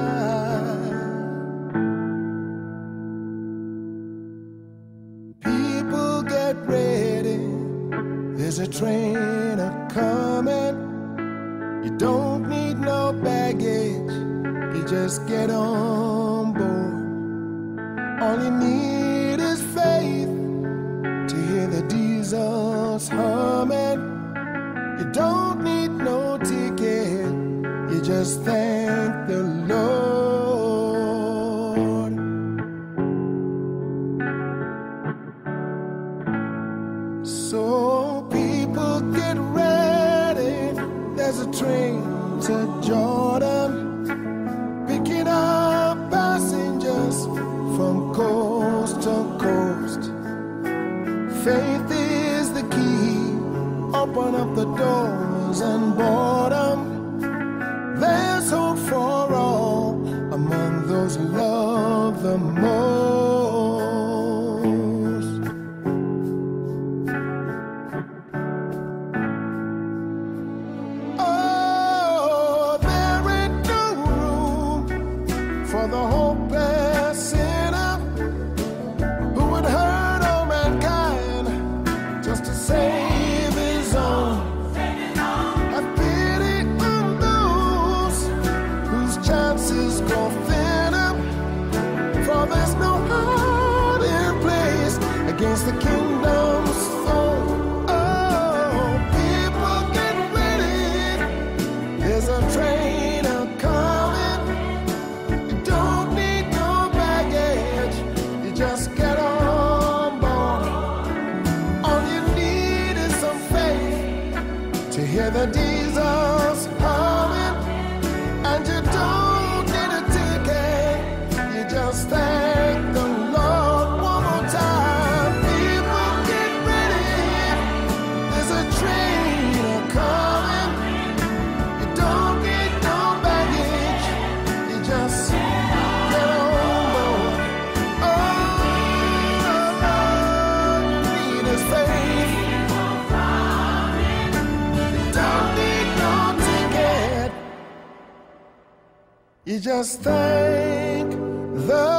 People get ready, there's a train a-comin'. You don't need no baggage, you just get on board. All you need is faith to hear the diesels humming. You don't need no ticket, you just thank the Lord. So people get ready, there's a train to Jordan, picking up passengers from coast to coast. Faith is the key, open up the doors and boredom. There's hope for all among those who love the most. Oh, there ain't no room for the hopeless sinner who would hurt all mankind just to save his own. Have pity on those whose chances go thinner, for there's no hiding place against the kingdom's foe. Oh, people get ready, there's a train a-comin'. You don't need no baggage, you just get on board. All you need is some faith to hear the diesels humming, and you don't need a ticket, you just thank the Lord. One more time, people get ready, there's a train a-comin'. You don't need no baggage, you just get on board. All you need is faith. You don't need no ticket, you just thank the